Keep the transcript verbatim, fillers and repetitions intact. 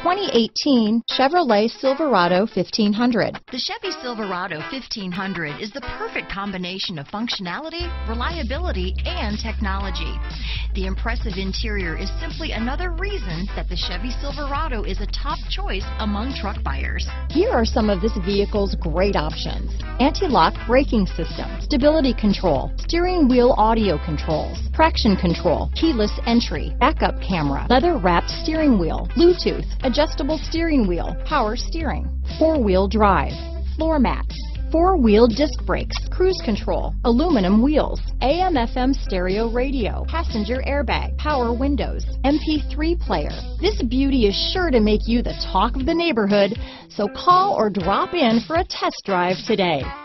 twenty eighteen Chevrolet Silverado fifteen hundred. The Chevy Silverado fifteen hundred is the perfect combination of functionality, reliability, and technology. The impressive interior is simply another reason that the Chevy Silverado is a top choice among truck buyers. Here are some of this vehicle's great options: anti-lock braking system, stability control, steering wheel audio controls, traction control, keyless entry, backup camera, leather-wrapped steering wheel, Bluetooth, adjustable steering wheel, power steering, four-wheel drive, floor mats, four-wheel disc brakes, cruise control, aluminum wheels, A M F M stereo radio, passenger airbag, power windows, M P three player. This beauty is sure to make you the talk of the neighborhood, so call or drop in for a test drive today.